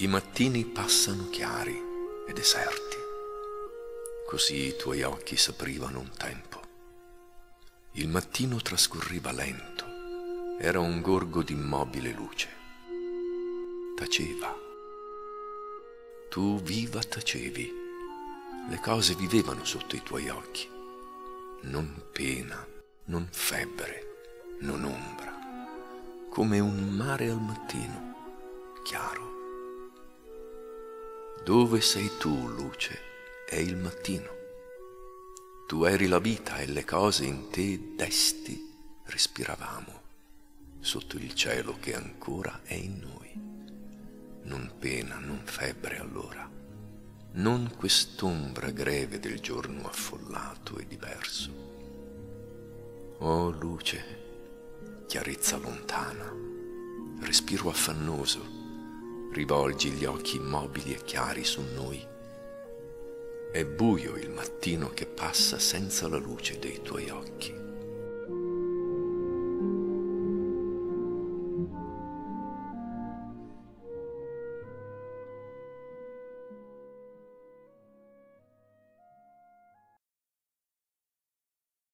I mattini passano chiari e deserti, così i tuoi occhi s'aprivano un tempo. Il mattino trascorreva lento, era un gorgo di immobile luce. Taceva. Tu viva tacevi, le cose vivevano sotto i tuoi occhi. Non pena, non febbre, non ombra, come un mare al mattino, chiaro. Dove sei tu, luce, è il mattino. Tu eri la vita e le cose in te desti respiravamo, sotto il cielo che ancora è in noi. Non pena, non febbre allora, non quest'ombra greve del giorno affollato e diverso. Oh luce, chiarezza lontana, respiro affannoso, rivolgi gli occhi immobili e chiari su noi. È buio il mattino che passa senza la luce dei tuoi occhi.